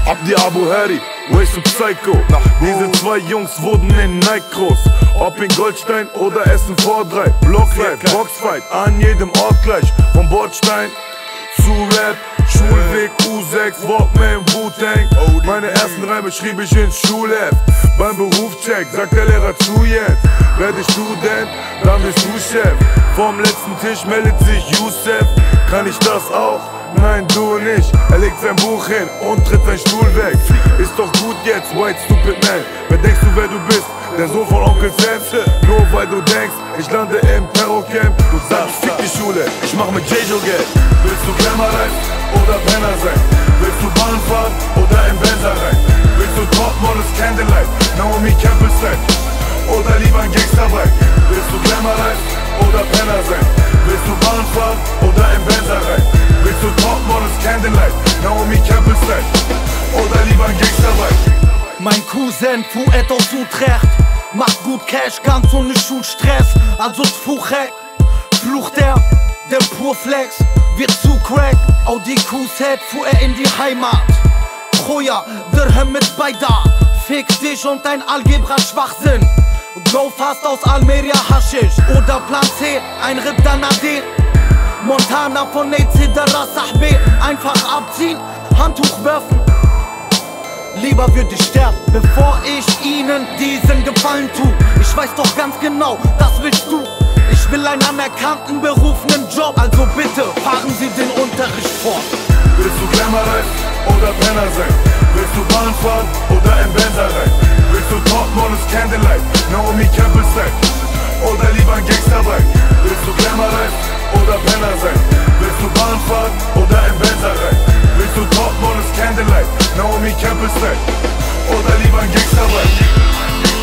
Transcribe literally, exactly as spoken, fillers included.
Abdi Abu Heri, Waze und Psycho. Diese zwei Jungs wurden in Nike groß. Ob in Goldstein oder Essen vor drei. Blockfight, Boxfight, an jedem Ort gleich. Vom Bordstein zu Rap, Schulweg, U sechs, Walkman, Wu-Tang. Meine ersten Reime schrieb ich ins Schulheft. Beim Berufscheck sagt der Lehrer zu jetzt. Werde ich Student, dann bist du Chef. Vom letzten Tisch meldet sich Youssef. Kann ich das auch? Nein, du nicht. Er legt sein Buch hin und tritt sein Stuhl weg. Ist doch gut jetzt, White Stupid Man. Wer denkst du, wer du bist? Der Sohn von Onkel Sam. Nur weil du denkst, ich lande im Terrorcamp. Du sagst, fick die Schule, ich mach mit J-Jo Geld. Willst du Glamour Life oder Penner sein? Willst du Bahn fahren oder im Benzer rein? Willst du Topmodels Candlelight, Naomi Campbell sein? Oder lieber ein Gangsterbike? Willst du Glamour Life oder Penner sein? Willst du Bahn fahren oder im Benzer rein? Willst du Topmodels Candlelight, Naomi Campbell sein? Oder lieber ein Gangsterbike? Mein Cousin Fouet aus Utrecht macht gut Cash, ganz ohne Schulstress. Also Tfuchek, flucht er, der Purflex wird zu Crack. Audi Q-Set fuhr er in die Heimat. Choya, Dirham mit Baida. Fick dich und dein Algebra-Schwachsinn. Go fast aus Almeria Haschisch. Oder Plan C, ein Rip Danadir. Montana von Nate Dara Sahbe. Einfach abziehen, Handtuch werfen. Lieber würde ich sterben, bevor ich ihnen diesen Gefallen tu. Ich weiß doch ganz genau, das willst du. Ich will einen anerkannten Beruf, nen Job. Also bitte, fahren Sie den Unterricht fort. Willst du Glamour Life oder Penner sein? Willst du Bahn fahren oder im Benzer rein? Willst du Topmodels Candlelight, Naomi Campbell sein? Oder lieber ein Gangsterbike? Willst du Glamour Life oder Penner sein? Willst du Bahn fahren oder im Benzer rein? Willst du Topmodels Candlelight, Naomi Campbell sein? Oder lieber ein Gangsterbike?